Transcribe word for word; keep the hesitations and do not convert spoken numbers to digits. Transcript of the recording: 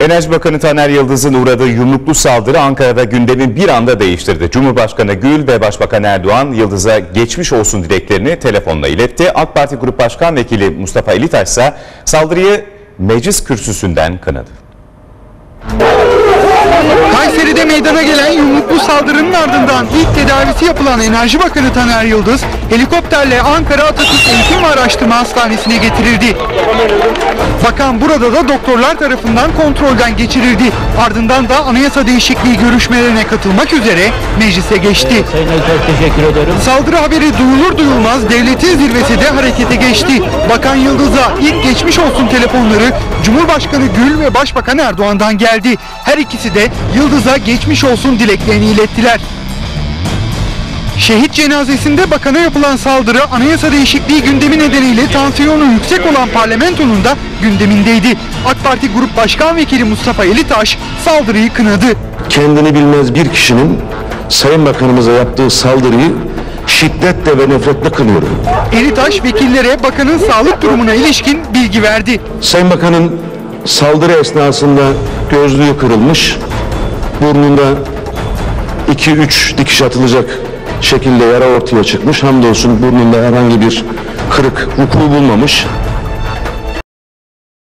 Enerji Bakanı Taner Yıldız'ın uğradığı yumruklu saldırı Ankara'da gündemi bir anda değiştirdi. Cumhurbaşkanı Gül ve Başbakan Erdoğan Yıldız'a geçmiş olsun dileklerini telefonla iletti. AK Parti Grup Başkan Vekili Mustafa Elitaş ise saldırıyı meclis kürsüsünden kınadı. Kayseri'de meydana gelen yumruklu saldırının ardından ilk tedavisi yapılan Enerji Bakanı Taner Yıldız helikopterle Ankara Atatürk Eğitim ve Araştırma Hastanesi'ne getirildi. Bakan burada da doktorlar tarafından kontrolden geçirildi. Ardından da anayasa değişikliği görüşmelerine katılmak üzere meclise geçti. Sayın Elitaş, teşekkür ederim. Saldırı haberi duyulur duyulmaz devletin zirvesi de harekete geçti. Bakan Yıldız'a ilk geçmiş olsun telefonları Cumhurbaşkanı Gül ve Başbakan Erdoğan'dan geldi. Her ikisi de Yıldız'a geçmiş olsun dileklerini ilettiler. Şehit cenazesinde bakana yapılan saldırı anayasa değişikliği gündemi nedeniyle tansiyonu yüksek olan parlamentonun da gündemindeydi. AK Parti Grup Başkan Vekili Mustafa Elitaş saldırıyı kınadı. Kendini bilmez bir kişinin Sayın Bakanımıza yaptığı saldırıyı şiddetle ve nefretle kınıyorum. Elitaş vekillere bakanın sağlık durumuna ilişkin bilgi verdi. Sayın Bakan'ın saldırı esnasında gözlüğü kırılmış, burnunda iki üç dikiş atılacak şekilde yara ortaya çıkmış. Hamdolsun burnunda herhangi bir kırık vuku bulmamış.